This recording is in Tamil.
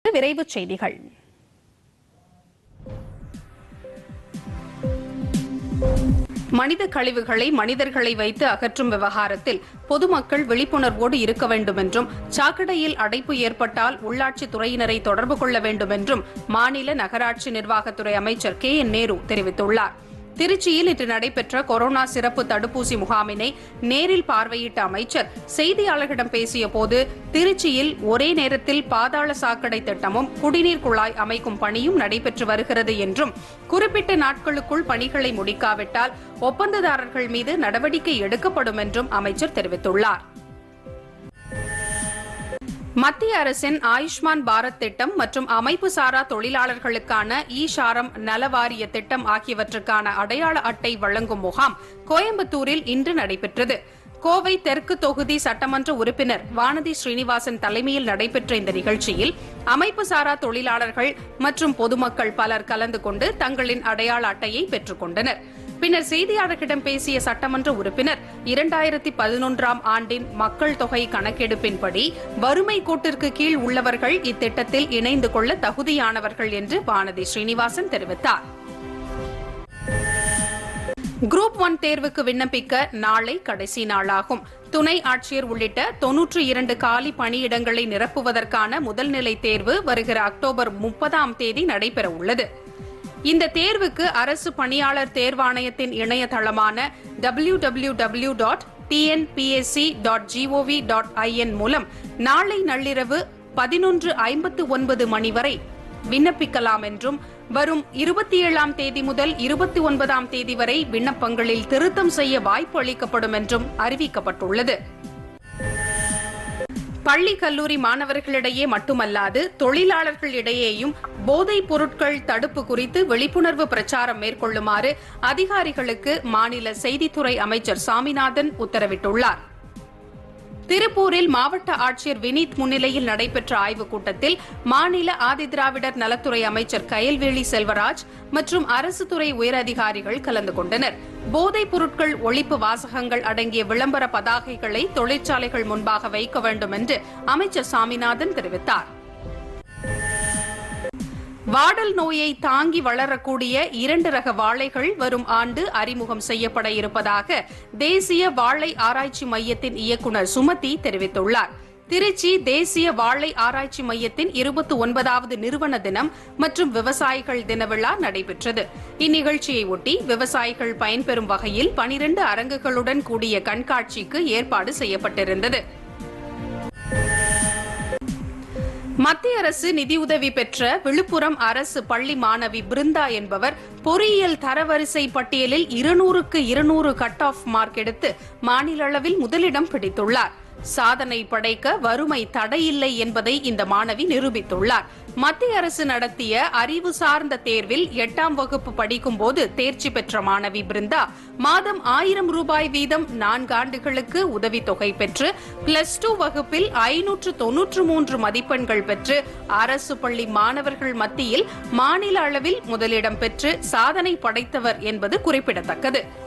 விரைவுச் செய்திகள். மனித கழிவுகளை மனிதர்களை வைத்து அகற்றும் விவகாரத்தில் பொதுமக்கள் விழிப்புணர்வோடு இருக்க வேண்டும் என்றும், சாக்கடையில் அடைப்பு ஏற்பட்டால் உள்ளாட்சி துறையினரை தொடர்பு கொள்ள வேண்டும் என்றும் மாநில நகராட்சி நிர்வாகத்துறை அமைச்சர் நேரு தெரிவித்துள்ளார். திருச்சியில் இன்று நடைபெற்ற கொரோனா சிறப்பு தடுப்பூசி முகாமினை நேரில் பார்வையிட்ட அமைச்சர் செய்தியாளர்களிடம் பேசியபோது, திருச்சியில் ஒரே நேரத்தில் பாதாள சாக்கடை திட்டமும் குடிநீர் குழாய் அமைக்கும் பணியும் நடைபெற்று வருகிறது என்றும், குறிப்பிட்ட நாட்களுக்குள் பணிகளை முடிக்காவிட்டால் ஒப்பந்ததாரர்கள் மீது நடவடிக்கை எடுக்கப்படும் என்றும் அமைச்சர் தெரிவித்துள்ளார். மத்திய அரசின் ஆயுஷ்மான் பாரத் திட்டம் மற்றும் அமைப்பு சாரா தொழிலாளர்களுக்கான ஈ-சாரம் நலவாரிய திட்டம் ஆகியவற்றுக்கான அடையாள அட்டை வழங்கும் முகாம் கோயம்புத்தூரில் இன்று நடைபெற்றது. கோவை தெற்கு தொகுதி சட்டமன்ற உறுப்பினர் வானதி ஸ்ரீனிவாசன் தலைமையில் நடைபெற்ற இந்த நிகழ்ச்சியில் அமைப்பு சாரா தொழிலாளர்கள் மற்றும் பொதுமக்கள் பலர் கலந்து கொண்டு தங்களின் அடையாள அட்டையை பெற்றுக் கொண்டனர். பின்னர் செய்தியாளர்களிடம் பேசிய சட்டமன்ற உறுப்பினர், 2011ஆம் ஆண்டின் மக்கள் தொகை கணக்கெடுப்பின்படி வறுமை கோட்டிற்கு கீழ் உள்ளவர்கள் இத்திட்டத்தில் இணைந்து கொள்ள தகுதியானவர்கள் என்று வானதி ஸ்ரீனிவாசன் தெரிவித்தார். குரூப் 1 தேர்வுக்கு விண்ணப்பிக்க நாளை கடைசி நாளாகும். துணை ஆட்சியர் உள்ளிட்ட 92 காலி பணியிடங்களை நிரப்புவதற்கான முதல்நிலை தேர்வு வருகிற அக்டோபர் 30ஆம் தேதி நடைபெற உள்ளது. இந்த தேர்வுக்கு அரசு பணியாளர் தேர்வாணையத்தின் இணையதளமான www.tnpsc.gov.in மூலம் நாளை நள்ளிரவு 11:59 மணி வரை விண்ணப்பிக்கலாம் என்றும், வரும் 27ஆம் தேதி முதல் 29ஆம் தேதி வரை விண்ணப்பங்களில் திருத்தம் செய்ய வாய்ப்பு அளிக்கப்படும் என்றும் அறிவிக்கப்பட்டுள்ளது. பள்ளி கல்லூரி மாணவர்களிடையே மட்டுமல்லாது தொழிலாளர்களிடையேயும் போதைப் பொருட்கள் தடுப்பு குறித்து விழிப்புணர்வு பிரச்சாரம் மேற்கொள்ளுமாறு அதிகாரிகளுக்கு மாநில செய்தித்துறை அமைச்சர் சாமிநாதன் உத்தரவிட்டுள்ளார். திருப்பூரில் மாவட்ட ஆட்சியர் வினீத் முன்னிலையில் நடைபெற்ற ஆய்வுக் கூட்டத்தில் மாநில ஆதிதிராவிடர் நலத்துறை அமைச்சர் கயல்வேலி செல்வராஜ் மற்றும் அரசு துறை உயரதிகாரிகள் கலந்து கொண்டனர். போதைப் பொருட்கள் ஒழிப்பு வாசகங்கள் அடங்கிய விளம்பர பதாகைகளை தொழிற்சாலைகள் முன்பாக வைக்க வேண்டும் என்று அமைச்சர் சாமிநாதன் தெரிவித்தார். வாடல் நோயை தாங்கி வளரக்கூடிய 2 ரக வாழைகள் வரும் ஆண்டு அறிமுகம் செய்யப்பட இருப்பதாக தேசிய வாழை ஆராய்ச்சி மையத்தின் இயக்குநர் சுமதி தெரிவித்துள்ளார். திருச்சி தேசிய வாழை ஆராய்ச்சி மையத்தின் 29வது நிறுவன தினம் மற்றும் விவசாயிகள் தின விழா நடைபெற்றது. இந்நிகழ்ச்சியை ஒட்டி விவசாயிகள் பயன்பெறும் வகையில் 12 அரங்குகளுடன் கூடிய கண்காட்சிக்கு ஏற்பாடு செய்யப்பட்டிருந்தது. மத்திய அரசு நிதியுதவி பெற்ற விழுப்புரம் அரசு பள்ளி மாணவி பிருந்தா என்பவர் பொறியியல் தரவரிசை பட்டியலில் 200க்கு 200 கட் ஆஃப் மார்க் எடுத்து மாநில அளவில் முதலிடம் பிடித்துள்ளார். சாதனை படைக்க வறுமை தடையில்லை என்பதை இந்த மாணவி நிரூபித்துள்ளார். மத்திய அரசு நடத்திய அறிவு சார்ந்த தேர்வில் 8ஆம் வகுப்பு படிக்கும் போது தேர்ச்சி பெற்ற மாணவி பிருந்தா மாதம் 1000 ரூபாய் வீதம் 4 ஆண்டுகளுக்கு உதவித்தொகை பெற்று +2 வகுப்பில் 593 மதிப்பெண்கள் பெற்று அரசு பள்ளி மாணவர்கள் மத்தியில் மாநில அளவில் முதலிடம் பெற்று சாதனை படைத்தவர் என்பது குறிப்பிடத்தக்கது.